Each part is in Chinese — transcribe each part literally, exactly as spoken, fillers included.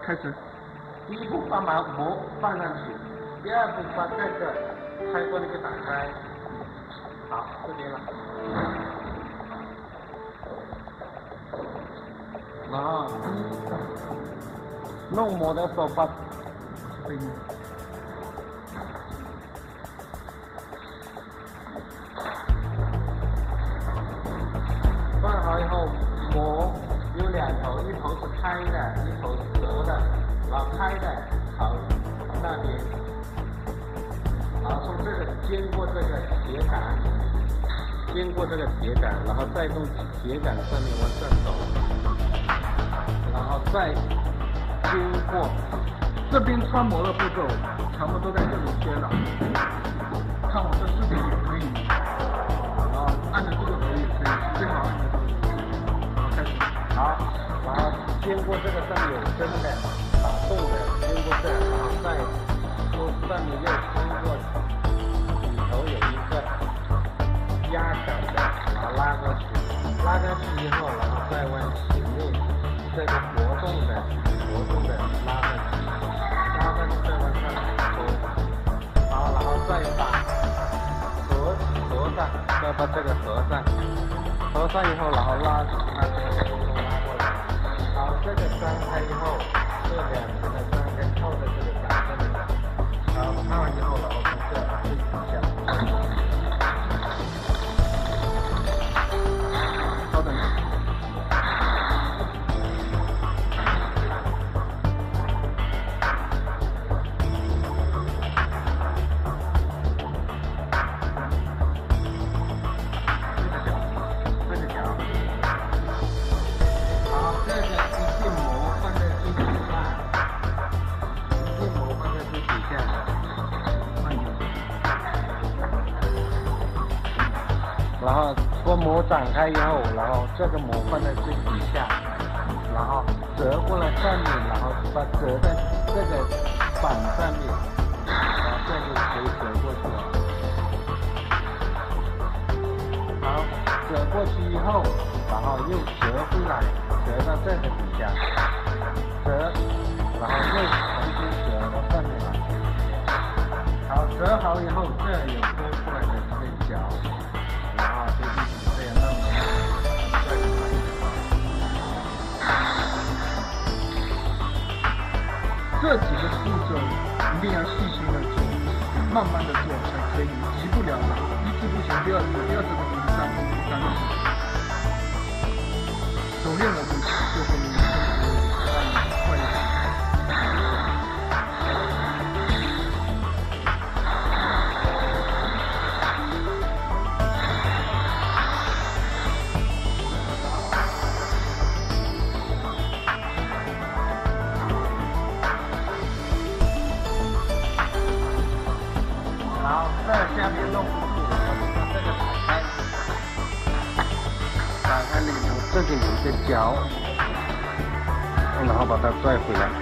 开始。 第一步把毛膜放上去，第二步把这个开关那个打开。好，这边了。然后弄膜的时候把对。放好以后，膜有两头，一头是开的，一头是折的。然后开的朝那边，然后从这个经过这个铁杆，经过这个铁杆，然后再从铁杆上面往上走，然后再经过这边穿模的步骤，差不多在这里学了。看我这视频也可以，然后按照这个可以，可以最好按照这个。好，开始。 好，然后经过这个上面有针的。打洞的，经过这，然后再从上面又通过里头有一个压杆的，然后拉过去，拉过去以后，然后再往前面这个活动的、活动的拉上去，拉上去再往上拖，好，然后再把合合上，再把这个合上，合上以后，然后拉把这个活动拉过来，好，这个张开以后。这两个的张开靠在这个杆上面，然后看完以后，然后从这对底下。 稍等。这个角，这个角。好，这个一片膜放在最底下。然后把膜展开以后，然后这个膜放在最底下，然后折过来上面，然后把折在这个板上面，然后这就可以折过去了。好，折过去以后，然后又折回来，折到这个底下，折，然后又重新折到上面来。好，折好以后，这有多出来的这个角。然后就一直这样弄的，这个这几个步骤一定要细心的做，慢慢的做才可以，急不了的，一次不行，第二次，第二次不行，第三次，第三次，熟练了就就会让你快一点。好，这下面弄不住，我就把这个打开，打开里头这个有一个角，然后把它拽回来。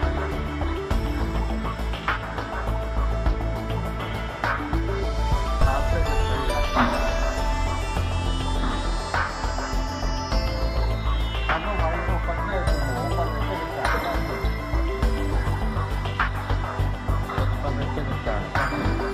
好，这个可以了。好，弄好以后把这个膜放在这个杆上面，放在这个杆上面。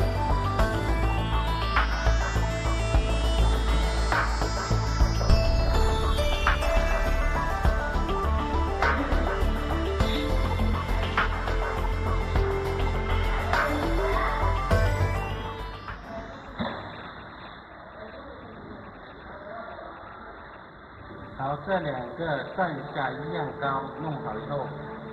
好，这两个上下一样高，弄好以后，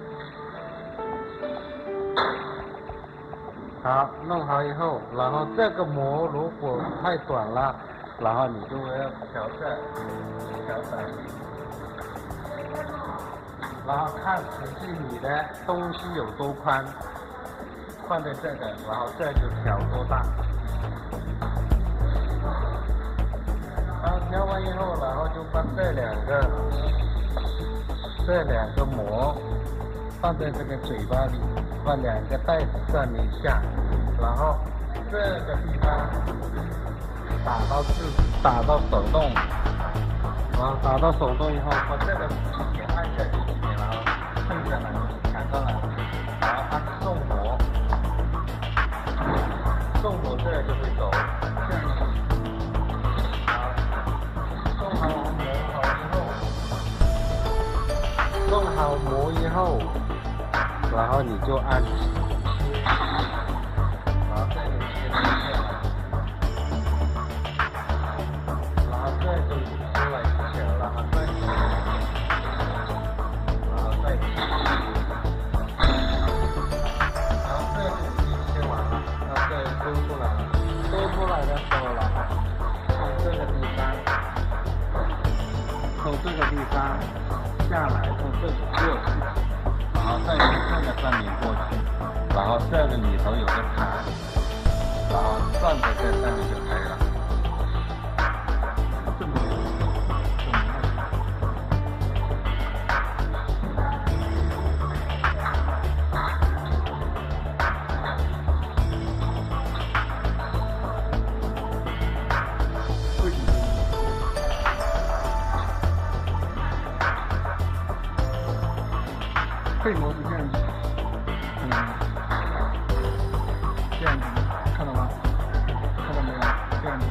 好，弄好以后，然后这个膜如果太短了，然后你就要调这，调短，然后看实际你的东西有多宽，放在这个，然后这就调多大。好，调完以后，然后就把这两个这两个膜放在这个嘴巴里，把两个袋子上面下，然后这个地方打到自打到手动，然后打到手动以后，把这个也按下去里面，然后碰下来，看到了。 后磨以后，然后你就按切，然后这里切一下，然后这里出来切，然后再切，然后再切，然后这里已经切完了，然后这里收出来了，收出来的时候，然后从这个地方，从这个地方下来，从这里过去。然后再从这个上面过去，然后这个里头有个盘，然后转在这上面就可以了。这么配模是这样子，嗯，这样子，看到吗？看到没有？这样子。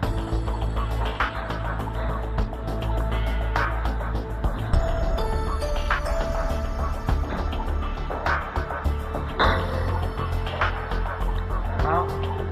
好。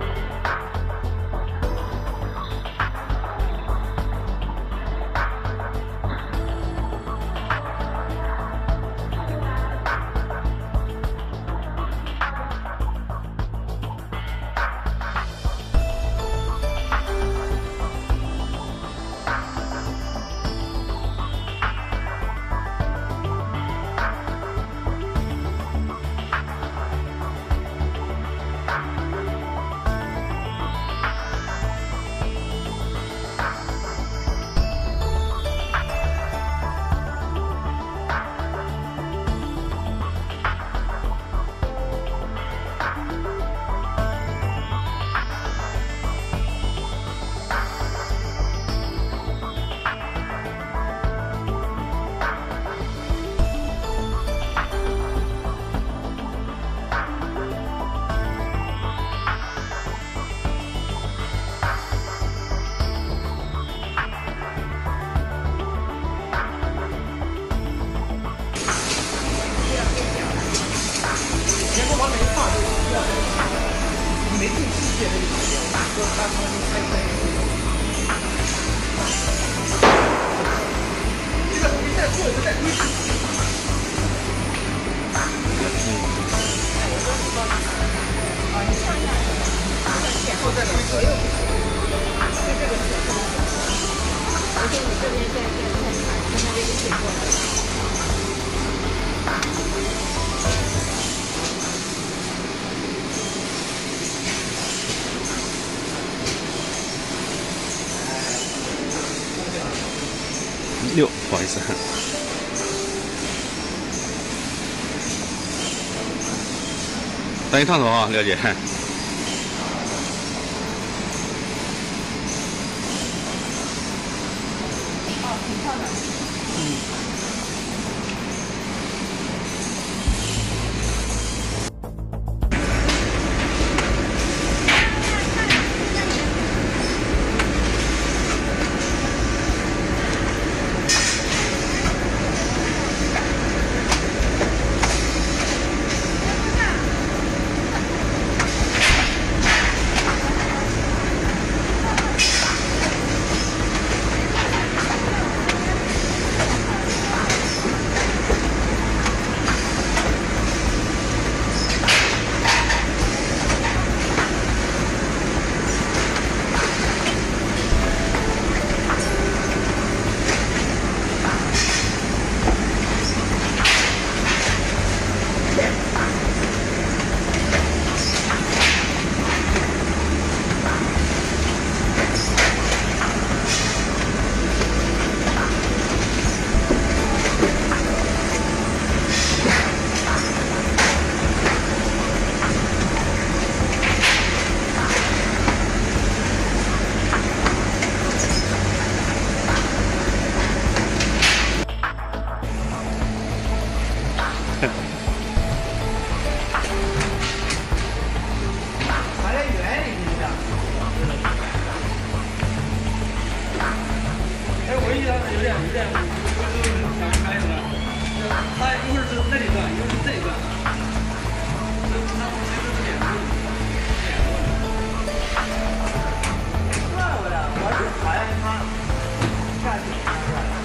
没进世界的一个大哥，他他们开开。这个你现在做的在规矩。啊，你上下前后在哪？左右。就这个是。而且你这边在在在看，跟那边一起过来。 六，不好意思。等一烫头啊，廖姐。 哦，挺烫的。嗯。 有点有点，不是很想开的，他。 一会儿是那里转，一会儿是这里转。怪不得，我就讨厌他干什么干什么。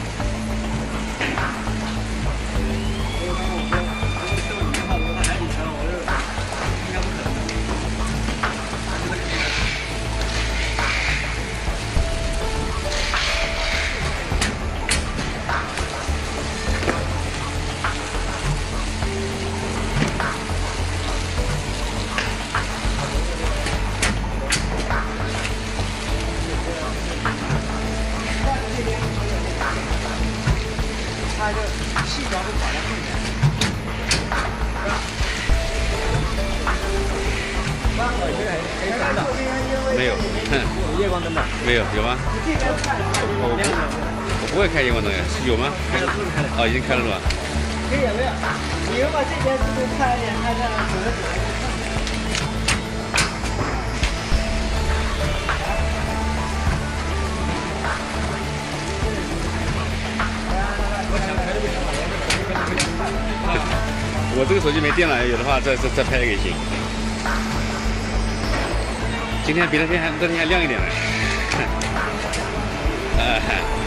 所以刚我说，如果这么一句话，如果他来你车，我就应该不可能。它这细条会跑得更远。 没有， 有夜光灯的？ 没有，有吗？我我不会开夜光灯呀，有吗？哦，已经开了是吧？ 可以有没有？你如果这边是不是快一点，开这样折折。 我这个手机没电了，有的话再再再拍也行。今天比那天还那天还亮一点呢。呃